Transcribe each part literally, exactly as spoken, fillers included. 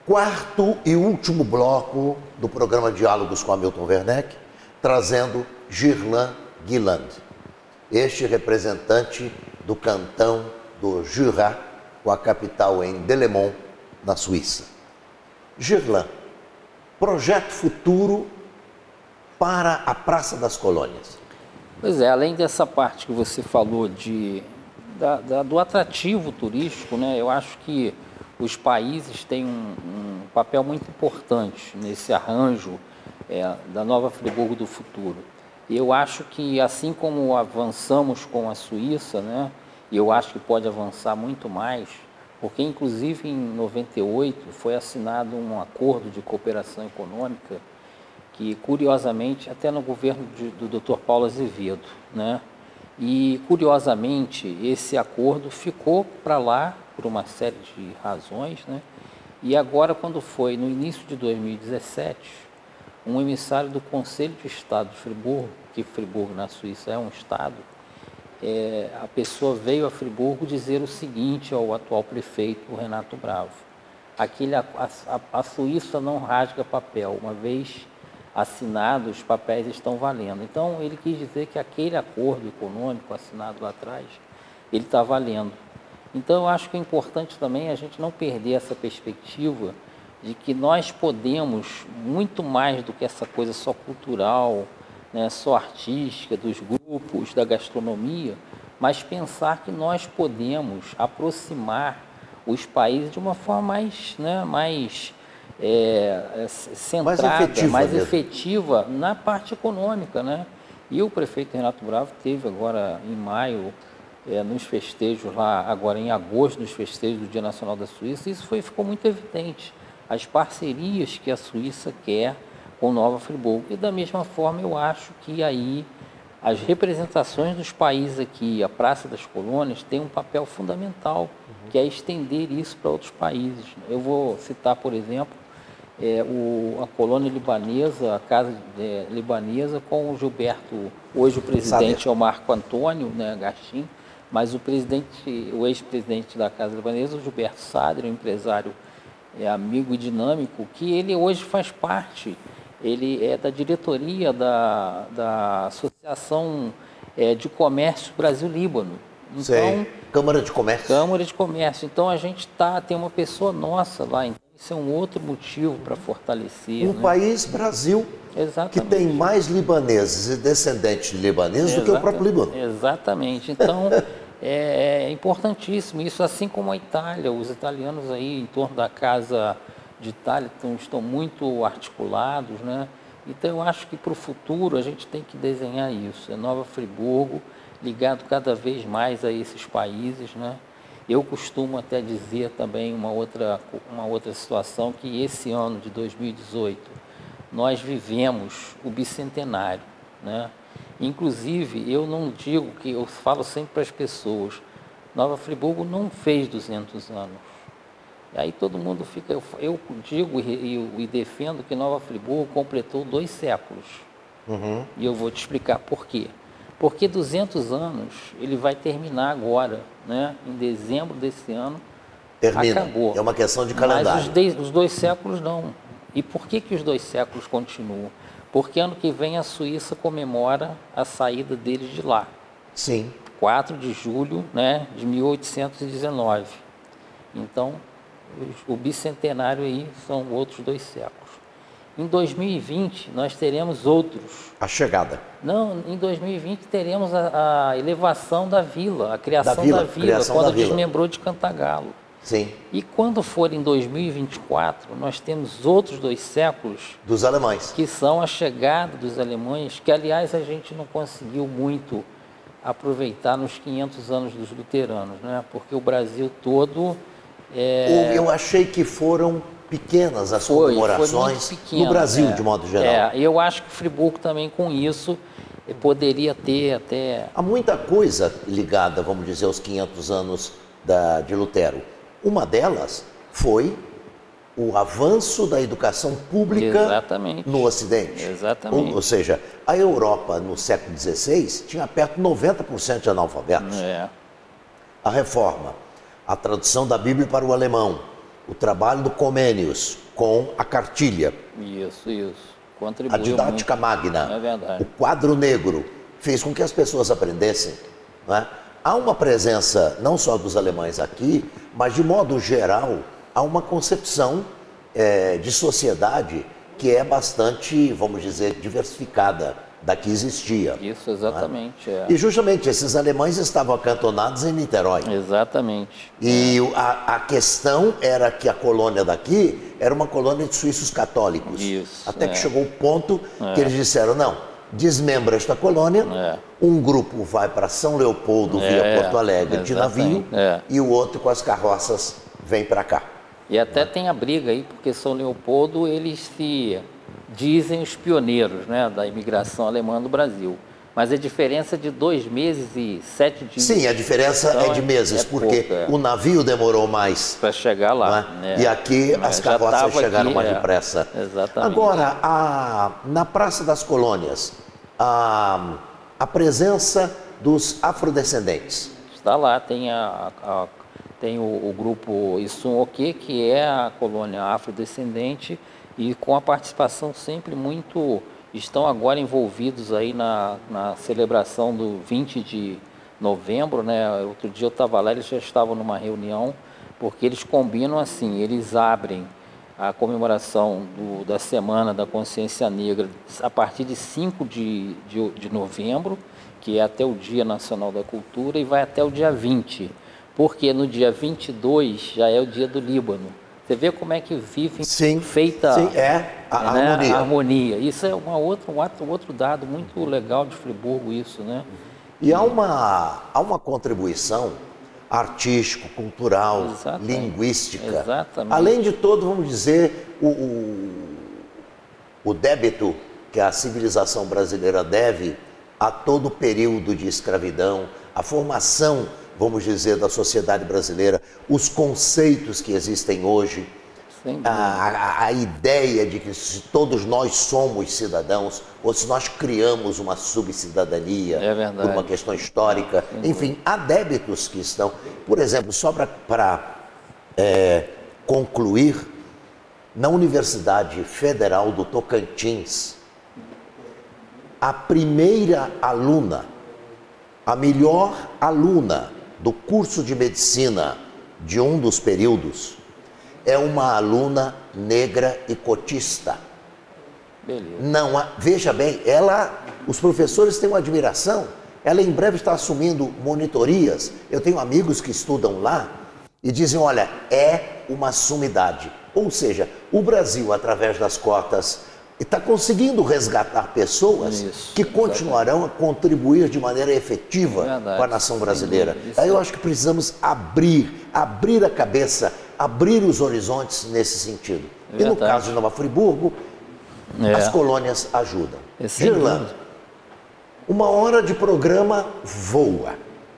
Quarto e último bloco do programa Diálogos com Hamilton Werneck, trazendo Girlan Guiland, este representante do cantão do Jura, com a capital em Delémont, na Suíça. Girlan, projeto futuro para a Praça das Colônias. Pois é, além dessa parte que você falou de, da, da, do atrativo turístico, né, eu acho que os países têm um, um papel muito importante nesse arranjo é, da Nova Friburgo do futuro. Eu acho que, assim como avançamos com a Suíça, né, e eu acho que pode avançar muito mais, porque, inclusive, em noventa e oito foi assinado um acordo de cooperação econômica que, curiosamente, até no governo de, do doutor Paulo Azevedo, né, e, curiosamente, esse acordo ficou para lá por uma série de razões, né, e agora, quando foi no início de dois mil e dezessete, um emissário do Conselho de Estado de Friburgo, que Friburgo na Suíça é um estado, é, a pessoa veio a Friburgo dizer o seguinte ao atual prefeito, o Renato Bravo: Aquele, a, a, a Suíça não rasga papel, uma vez assinado, os papéis estão valendo. Então, ele quis dizer que aquele acordo econômico assinado lá atrás, ele está valendo. Então, eu acho que é importante também a gente não perder essa perspectiva de que nós podemos, muito mais do que essa coisa só cultural, né, só artística, dos grupos, da gastronomia, mas pensar que nós podemos aproximar os países de uma forma mais, né, mais é, centrada, mais efetiva, mais efetiva na parte econômica, né? E o prefeito Renato Bravo teve agora em maio, é, nos festejos lá, agora em agosto, nos festejos do Dia Nacional da Suíça, isso foi, ficou muito evidente. As parcerias que a Suíça quer com Nova Friburgo. E da mesma forma eu acho que aí as representações dos países aqui, a Praça das Colônias, tem um papel fundamental, uhum. que é estender isso para outros países. Eu vou citar, por exemplo, é, o, a colônia libanesa, a Casa é, Libanesa, com o Gilberto, hoje o presidente Sabe. é o Marco Antônio, né, Gachim, mas o presidente, o ex-presidente da Casa Libanesa, o Gilberto Sadri, um empresário é, amigo e dinâmico, que ele hoje faz parte, ele é da diretoria da, da Associação é, de Comércio Brasil-Líbano. Então, Sei. Câmara de Comércio. Câmara de Comércio. Então, a gente tá, tem uma pessoa nossa lá, então isso é um outro motivo para fortalecer. Um né? país, Brasil, Exatamente. que tem mais libaneses e descendentes de libaneses Exatamente. do que o próprio Líbano. Exatamente. Então, é, é importantíssimo isso, assim como a Itália. Os italianos aí em torno da Casa de Itália estão, estão muito articulados, né? Então, eu acho que para o futuro a gente tem que desenhar isso. É Nova Friburgo, ligado cada vez mais a esses países, né? Eu costumo até dizer também uma outra, uma outra situação, que esse ano de dois mil e dezoito nós vivemos o bicentenário, né? Inclusive, eu não digo que, eu falo sempre para as pessoas, Nova Friburgo não fez duzentos anos. E aí todo mundo fica, eu, eu digo e, e defendo que Nova Friburgo completou dois séculos. Uhum. E eu vou te explicar por quê. Porque duzentos anos, ele vai terminar agora, né? Em dezembro desse ano, Termina. acabou. É uma questão de calendário. Mas os, de, os dois séculos não. E por que que os dois séculos continuam? Porque ano que vem a Suíça comemora a saída deles de lá. Sim. quatro de julho, né, de mil oitocentos e dezenove. Então, o bicentenário aí são outros dois séculos. Em dois mil e vinte, nós teremos outros. A chegada. Não, em dois mil e vinte teremos a, a elevação da vila, a criação da vila, da vila, criação quando da vila. desmembrou de Cantagalo. Sim. E quando for em dois mil e vinte e quatro, nós temos outros dois séculos. Dos alemães. Que são a chegada dos alemães, que aliás a gente não conseguiu muito aproveitar nos quinhentos anos dos luteranos, né? Porque o Brasil todo... É... Eu achei que foram pequenas as foi, comemorações foi pequeno, no Brasil, é, de modo geral. É, eu acho que Friburgo também com isso poderia ter até... Há muita coisa ligada, vamos dizer, aos quinhentos anos da, de Lutero. Uma delas foi o avanço da educação pública Exatamente. no Ocidente. Exatamente. Ou, ou seja, a Europa no século dezesseis tinha perto de noventa por cento de analfabetos. É. A reforma, a tradução da Bíblia para o alemão, o trabalho do Comênios com a cartilha. Isso, isso. Contribuiu A didática muito. magna, É verdade. o quadro negro, fez com que as pessoas aprendessem. Não é? Há uma presença, não só dos alemães aqui, mas de modo geral, há uma concepção é, de sociedade que é bastante, vamos dizer, diversificada da que existia. Isso, exatamente. É? É. E justamente esses alemães estavam acantonados em Niterói. Exatamente. E a, a questão era que a colônia daqui era uma colônia de suíços católicos. Isso, Até é. que chegou o ponto É. que eles disseram, não, desmembra esta colônia, É. um grupo vai para São Leopoldo É, via Porto Alegre de navio exatamente, é. e o outro com as carroças vem para cá. E até tem a briga aí, porque São Leopoldo, eles se dizem os pioneiros, né, da imigração alemã no Brasil. Mas a diferença é de dois meses e sete dias. Sim, a diferença Então, é de meses, é porque pouco, é. o navio demorou mais. Para chegar lá. Né? né? E aqui Mas as já carroças tava chegaram aqui, mais é. depressa. Exatamente. Agora, a, na Praça das Colônias, a, a presença dos afrodescendentes. Está lá, tem, a, a- tem o, o grupo Issunoke, que é a colônia afrodescendente, e com a participação sempre muito... Estão agora envolvidos aí na, na celebração do vinte de novembro, né? Outro dia eu estava lá, eles já estavam numa reunião, porque eles combinam assim, eles abrem a comemoração do, da Semana da Consciência Negra a partir de cinco de, de, de novembro, que é até o Dia Nacional da Cultura, e vai até o dia vinte, porque no dia vinte e dois já é o Dia do Líbano. Você vê como é que vive Sim, feita sim, é a né, harmonia. a harmonia. Isso é uma outra, um outro, outro dado muito legal de Friburgo, isso, né? E há uma, há uma contribuição artístico, cultural, Exatamente. linguística. Exatamente. Além de todo, vamos dizer, o, o, o débito que a civilização brasileira deve a todo o período de escravidão, a formação, vamos dizer, da sociedade brasileira, os conceitos que existem hoje, Sem a, dúvida. a, a ideia de que se todos nós somos cidadãos, ou se nós criamos uma subcidadania É verdade. por uma questão histórica, enfim, há débitos que estão. Por exemplo, só para é, concluir, na Universidade Federal do Tocantins, a primeira aluna, a melhor aluna do curso de medicina de um dos períodos, é uma aluna negra e cotista. Beleza. Não há, veja bem, ela, os professores têm uma admiração, ela em breve está assumindo monitorias. Eu tenho amigos que estudam lá e dizem, olha, é uma sumidade. Ou seja, o Brasil, através das cotas, está conseguindo resgatar pessoas Isso, que continuarão a contribuir de maneira efetiva Verdade, com a nação sem brasileira. dúvida. Isso Aí eu é- acho que precisamos abrir, abrir a cabeça, abrir os horizontes nesse sentido. E no Verdade. caso de Nova Friburgo, É. as colônias ajudam. É, sem Girlan, dúvida. uma hora de programa voa.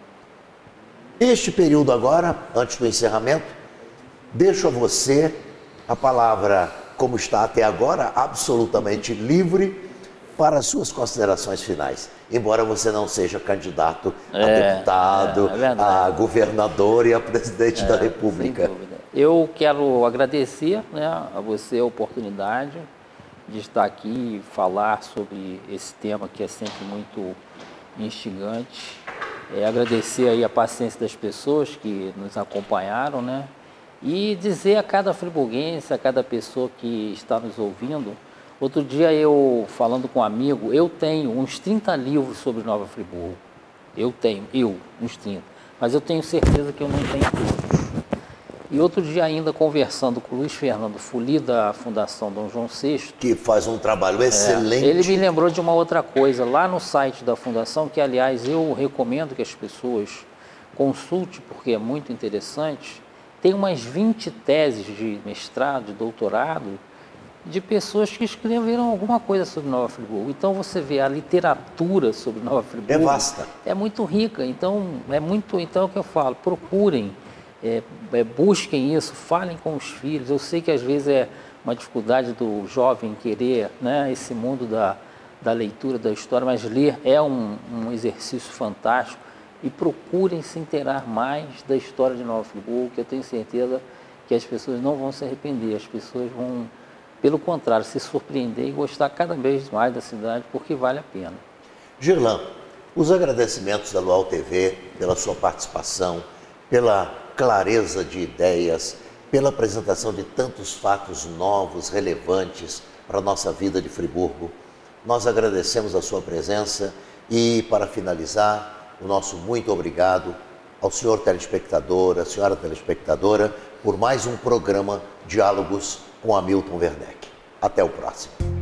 Este período agora, antes do encerramento, deixo a você a palavra, como está até agora, absolutamente livre para as suas considerações finais. Embora você não seja candidato a É, deputado, é, é verdade. a governador e a presidente da República. Sem dúvida. Eu quero agradecer, né, a você a oportunidade de estar aqui e falar sobre esse tema que é sempre muito instigante. É, agradecer aí a paciência das pessoas que nos acompanharam, né? E dizer a cada friburguense, a cada pessoa que está nos ouvindo. Outro dia eu, falando com um amigo, eu tenho uns trinta livros sobre Nova Friburgo. Eu tenho, eu, uns trinta. Mas eu tenho certeza que eu não tenho todos. E outro dia ainda, conversando com o Luiz Fernando Fuli, da Fundação Dom João sexto, Que faz um trabalho excelente. ele me lembrou de uma outra coisa, lá no site da Fundação, que aliás eu recomendo que as pessoas consultem, porque é muito interessante, tem umas vinte teses de mestrado, de doutorado, de pessoas que escreveram alguma coisa sobre Nova Friburgo. Então você vê a literatura sobre Nova Friburgo. É vasta. É muito rica, então é muito, então é o que eu falo, procurem, é, é, busquem isso, falem com os filhos. Eu sei que às vezes é uma dificuldade do jovem querer, né, esse mundo da, da leitura, da história, mas ler é um, um exercício fantástico, e procurem se inteirar mais da história de Nova Friburgo, que eu tenho certeza que as pessoas não vão se arrepender, as pessoas vão, pelo contrário, se surpreender e gostar cada vez mais da cidade, porque vale a pena. Girlan, os agradecimentos da Luau T V pela sua participação, pela clareza de ideias, pela apresentação de tantos fatos novos, relevantes para a nossa vida de Friburgo. Nós agradecemos a sua presença e, para finalizar, o nosso muito obrigado ao senhor telespectador, à senhora telespectadora, por mais um programa Diálogos com Hamilton Werneck. Até o próximo.